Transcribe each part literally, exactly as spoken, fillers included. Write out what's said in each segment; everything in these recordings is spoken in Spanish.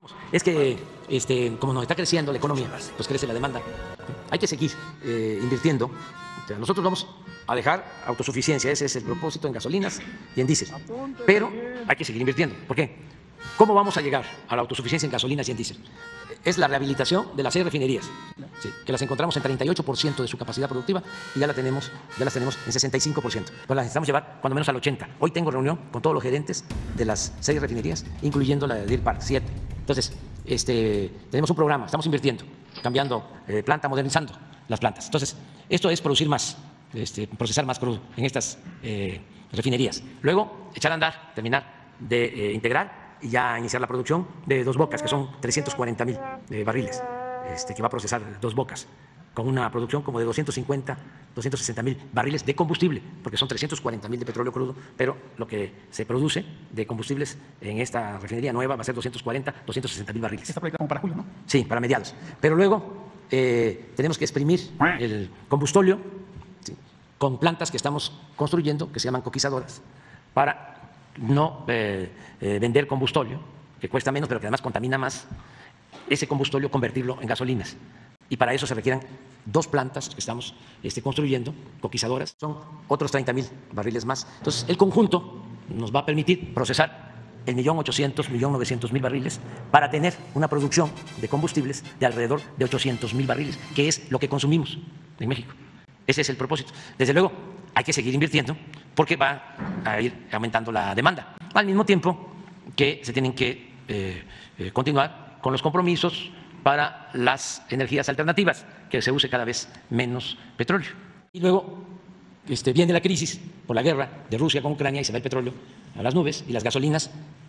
Es que, este, como nos está creciendo la economía, pues crece la demanda. Hay que seguir eh, invirtiendo. O sea, nosotros vamos a dejar autosuficiencia, ese es el propósito en gasolinas y en diésel. Pero hay que seguir invirtiendo. ¿Por qué? ¿Cómo vamos a llegar a la autosuficiencia en gasolinas y en diésel? Es la rehabilitación de las seis refinerías, sí, que las encontramos en treinta y ocho por ciento de su capacidad productiva y ya, la tenemos, ya las tenemos en sesenta y cinco por ciento. Pues las necesitamos llevar cuando menos al ochenta por ciento. Hoy tengo reunión con todos los gerentes de las seis refinerías, incluyendo la de Deer Park, siete. Entonces, este, tenemos un programa, estamos invirtiendo, cambiando eh, planta, modernizando las plantas. Entonces, esto es producir más, este, procesar más crudo en estas eh, refinerías. Luego, echar a andar, terminar de eh, integrar y ya iniciar la producción de Dos Bocas, que son trescientos cuarenta mil eh, barriles, este, que va a procesar Dos Bocas, con una producción como de doscientos cincuenta, doscientos sesenta mil barriles de combustible, porque son trescientos cuarenta mil de petróleo crudo, pero lo que se produce de combustibles en esta refinería nueva va a ser doscientos cuarenta, doscientos sesenta mil barriles. Está proyectado como para julio, ¿no? Sí, para mediados. Pero luego eh, tenemos que exprimir el combustóleo, ¿sí?, con plantas que estamos construyendo, que se llaman coquizadoras, para no eh, eh, vender combustóleo, que cuesta menos, pero que además contamina más, ese combustóleo convertirlo en gasolinas. Y para eso se requieren dos plantas que estamos este, construyendo, coquizadoras, son otros treinta mil barriles más. Entonces, el conjunto nos va a permitir procesar el millón ochocientos, millón novecientos mil barriles para tener una producción de combustibles de alrededor de ochocientos mil barriles, que es lo que consumimos en México. Ese es el propósito. Desde luego, hay que seguir invirtiendo porque va a ir aumentando la demanda. Al mismo tiempo que se tienen que eh, eh, continuar con los compromisos para las energías alternativas, que se use cada vez menos petróleo. Y luego este, viene la crisis por la guerra de Rusia con Ucrania y se va el petróleo a las nubes y las gasolinas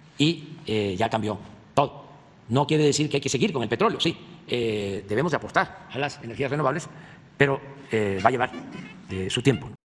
y eh, ya cambió todo. No quiere decir que hay que seguir con el petróleo, sí, eh, debemos de apostar a las energías renovables, pero eh, va a llevar eh, su tiempo.